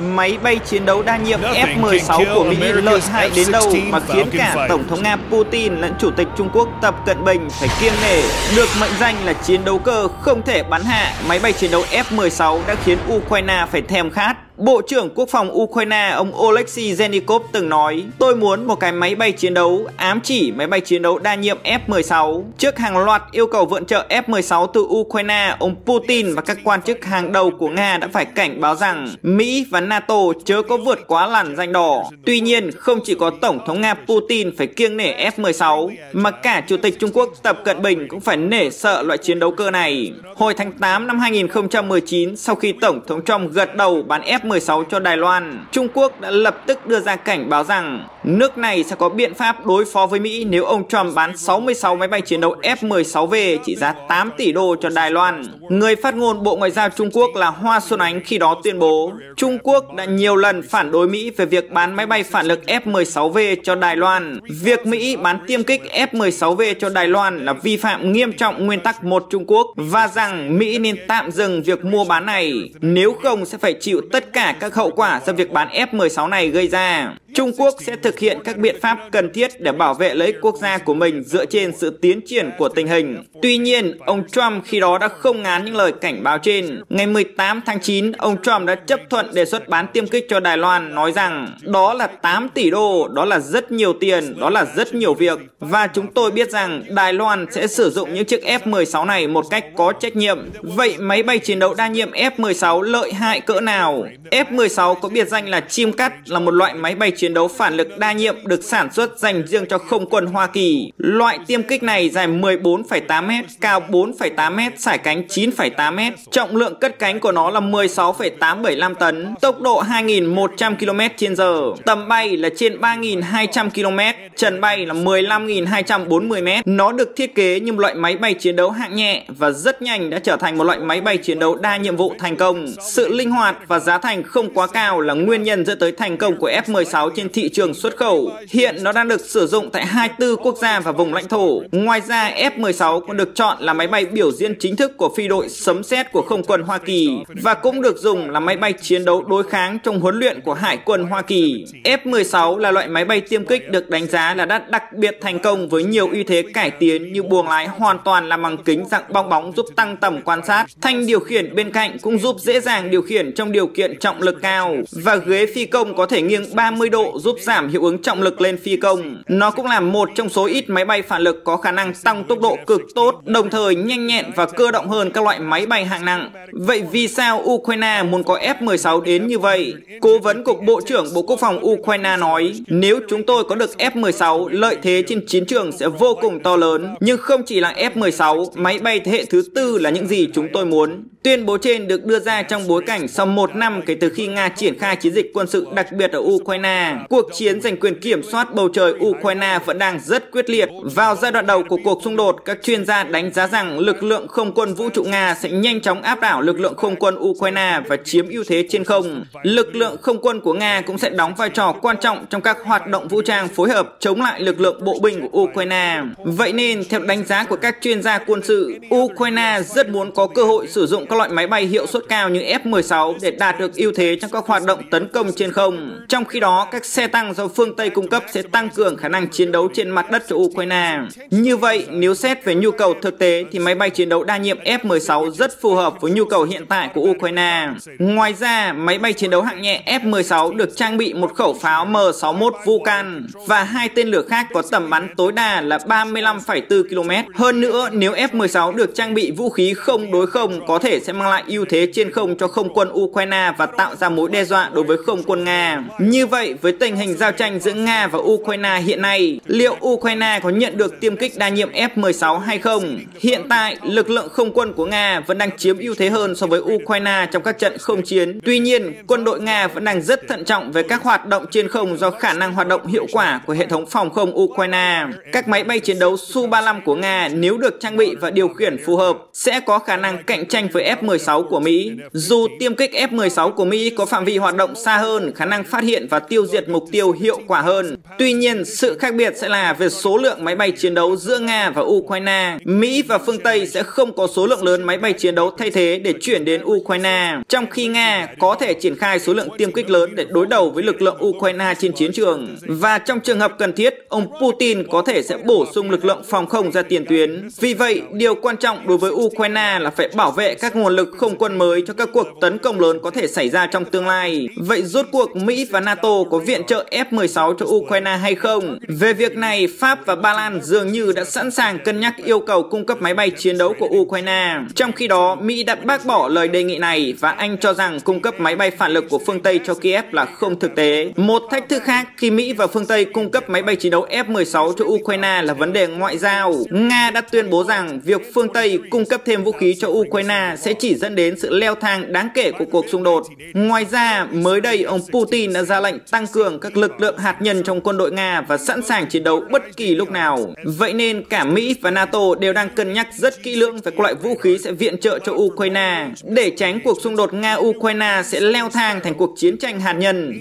Máy bay chiến đấu đa nhiệm F-16 của Mỹ lợi hại đến đâu mà khiến cả Tổng thống Nga Putin lẫn Chủ tịch Trung Quốc Tập Cận Bình phải kiêng nể. Được mệnh danh là chiến đấu cơ không thể bắn hạ, máy bay chiến đấu F-16 đã khiến Ukraine phải thèm khát. Bộ trưởng Quốc phòng Ukraine ông Oleksiy Zhenikov từng nói: "Tôi muốn một cái máy bay chiến đấu", ám chỉ máy bay chiến đấu đa nhiệm F-16. Trước hàng loạt yêu cầu viện trợ F-16 từ Ukraine, ông Putin và các quan chức hàng đầu của Nga đã phải cảnh báo rằng Mỹ và NATO chớ có vượt quá làn ranh đỏ. Tuy nhiên, không chỉ có Tổng thống Nga Putin phải kiêng nể F-16, mà cả Chủ tịch Trung Quốc Tập Cận Bình cũng phải nể sợ loại chiến đấu cơ này. Hồi tháng 8 năm 2019, sau khi Tổng thống Trump gật đầu bán F-16 cho Đài Loan, Trung Quốc đã lập tức đưa ra cảnh báo rằng nước này sẽ có biện pháp đối phó với Mỹ nếu ông Trump bán 66 máy bay chiến đấu F-16 về trị giá 8 tỷ đô cho Đài Loan. Người phát ngôn Bộ Ngoại giao Trung Quốc là Hoa Xuân Ánh khi đó tuyên bố Trung Quốc đã nhiều lần phản đối Mỹ về việc bán máy bay phản lực F-16V cho Đài Loan. Việc Mỹ bán tiêm kích F-16V cho Đài Loan là vi phạm nghiêm trọng nguyên tắc một Trung Quốc và rằng Mỹ nên tạm dừng việc mua bán này, nếu không sẽ phải chịu tất cả các hậu quả do việc bán F-16 này gây ra. Trung Quốc sẽ thực hiện các biện pháp cần thiết để bảo vệ lợi ích quốc gia của mình dựa trên sự tiến triển của tình hình. Tuy nhiên, ông Trump khi đó đã không ngán những lời cảnh báo trên. Ngày 18 tháng 9, ông Trump đã chấp thuận đề xuất bán tiêm kích cho Đài Loan, nói rằng đó là 8 tỷ đô, đó là rất nhiều tiền, đó là rất nhiều việc. Và chúng tôi biết rằng Đài Loan sẽ sử dụng những chiếc F-16 này một cách có trách nhiệm. Vậy máy bay chiến đấu đa nhiệm F-16 lợi hại cỡ nào? F-16 có biệt danh là chim cắt, là một loại máy bay chiến đấu phản lực đa nhiệm được sản xuất dành riêng cho không quân Hoa Kỳ. Loại tiêm kích này dài 14,8 m, cao 4,8 m, sải cánh 9,8 m. Trọng lượng cất cánh của nó là 16,875 tấn, tốc độ 2.100 km/h, tầm bay là trên 3.200 km, trần bay là 15.240 m. Nó được thiết kế như một loại máy bay chiến đấu hạng nhẹ và rất nhanh đã trở thành một loại máy bay chiến đấu đa nhiệm vụ thành công. Sự linh hoạt và giá thành không quá cao là nguyên nhân dẫn tới thành công của F-16 trên thị trường xuất khẩu. Hiện nó đang được sử dụng tại 24 quốc gia và vùng lãnh thổ. Ngoài ra, F-16 cũng được chọn là máy bay biểu diễn chính thức của phi đội sấm sét của không quân Hoa Kỳ và cũng được dùng là máy bay chiến đấu đối kháng trong huấn luyện của Hải quân Hoa Kỳ. F-16 là loại máy bay tiêm kích được đánh giá là đã đặc biệt thành công với nhiều ưu thế cải tiến như buồng lái hoàn toàn làm bằng kính dạng bong bóng giúp tăng tầm quan sát, thanh điều khiển bên cạnh cũng giúp dễ dàng điều khiển trong điều kiện trọng lực cao, và ghế phi công có thể nghiêng 30 độ giúp giảm hiệu ứng trọng lực lên phi công. Nó cũng là một trong số ít máy bay phản lực có khả năng tăng tốc độ cực tốt, đồng thời nhanh nhẹn và cơ động hơn các loại máy bay hạng nặng. Vậy vì sao Ukraine muốn có F-16 đến như vậy? Cố vấn của Bộ trưởng Bộ Quốc phòng Ukraine nói, nếu chúng tôi có được F-16, lợi thế trên chiến trường sẽ vô cùng to lớn. Nhưng không chỉ là F-16, máy bay thế hệ thứ tư là những gì chúng tôi muốn. Tuyên bố trên được đưa ra trong bối cảnh sau 1 năm kể từ khi Nga triển khai chiến dịch quân sự đặc biệt ở Ukraine. Cuộc chiến giành quyền kiểm soát bầu trời Ukraine vẫn đang rất quyết liệt. Vào giai đoạn đầu của cuộc xung đột, các chuyên gia đánh giá rằng lực lượng không quân vũ trụ Nga sẽ nhanh chóng áp đảo lực lượng không quân Ukraine và chiếm ưu thế trên không. Lực lượng không quân của Nga cũng sẽ đóng vai trò quan trọng trong các hoạt động vũ trang phối hợp chống lại lực lượng bộ binh của Ukraine. Vậy nên, theo đánh giá của các chuyên gia quân sự, Ukraine rất muốn có cơ hội sử dụng các loại máy bay hiệu suất cao như F-16 để đạt được ưu thế trong các hoạt động tấn công trên không. Trong khi đó, các xe tăng do phương Tây cung cấp sẽ tăng cường khả năng chiến đấu trên mặt đất cho Ukraine. Như vậy, nếu xét về nhu cầu thực tế thì máy bay chiến đấu đa nhiệm F-16 rất phù hợp với nhu cầu hiện tại của Ukraine. Ngoài ra, máy bay chiến đấu hạng nhẹ F-16 được trang bị một khẩu pháo M61 Vulcan và 2 tên lửa khác có tầm bắn tối đa là 35,4 km. Hơn nữa, nếu F-16 được trang bị vũ khí không đối không, có thể sẽ mang lại ưu thế trên không cho không quân Ukraine và tạo ra mối đe dọa đối với không quân Nga. Như vậy, với tình hình giao tranh giữa Nga và Ukraine hiện nay, liệu Ukraine có nhận được tiêm kích đa nhiệm F-16 hay không? Hiện tại, lực lượng không quân của Nga vẫn đang chiếm ưu thế hơn so với Ukraine trong các trận không chiến. Tuy nhiên, quân đội Nga vẫn đang rất thận trọng về các hoạt động trên không do khả năng hoạt động hiệu quả của hệ thống phòng không Ukraine. Các máy bay chiến đấu Su-35 của Nga nếu được trang bị và điều khiển phù hợp sẽ có khả năng cạnh tranh với F-16 của Mỹ. Dù tiêm kích F-16 của Mỹ có phạm vi hoạt động xa hơn, khả năng phát hiện và tiêu diệt biệt mục tiêu hiệu quả hơn. Tuy nhiên, sự khác biệt sẽ là về số lượng máy bay chiến đấu giữa Nga và Ukraine. Mỹ và phương Tây sẽ không có số lượng lớn máy bay chiến đấu thay thế để chuyển đến Ukraine, trong khi Nga có thể triển khai số lượng tiêm kích lớn để đối đầu với lực lượng Ukraine trên chiến trường. Và trong trường hợp cần thiết, ông Putin có thể sẽ bổ sung lực lượng phòng không ra tiền tuyến. Vì vậy, điều quan trọng đối với Ukraine là phải bảo vệ các nguồn lực không quân mới cho các cuộc tấn công lớn có thể xảy ra trong tương lai. Vậy rốt cuộc Mỹ và NATO có viện trợ F-16 cho Ukraine hay không? Về việc này, Pháp và Ba Lan dường như đã sẵn sàng cân nhắc yêu cầu cung cấp máy bay chiến đấu của Ukraine. Trong khi đó, Mỹ đã bác bỏ lời đề nghị này và Anh cho rằng cung cấp máy bay phản lực của phương Tây cho Kiev là không thực tế. Một thách thức khác khi Mỹ và phương Tây cung cấp máy bay chiến đấu F-16 cho Ukraine là vấn đề ngoại giao. Nga đã tuyên bố rằng việc phương Tây cung cấp thêm vũ khí cho Ukraine sẽ chỉ dẫn đến sự leo thang đáng kể của cuộc xung đột. Ngoài ra, mới đây ông Putin đã ra lệnh tăng cường các lực lượng hạt nhân trong quân đội Nga và sẵn sàng chiến đấu bất kỳ lúc nào. Vậy nên cả Mỹ và NATO đều đang cân nhắc rất kỹ lưỡng về các loại vũ khí sẽ viện trợ cho Ukraine để tránh cuộc xung đột Nga-Ukraine sẽ leo thang thành cuộc chiến tranh hạt nhân.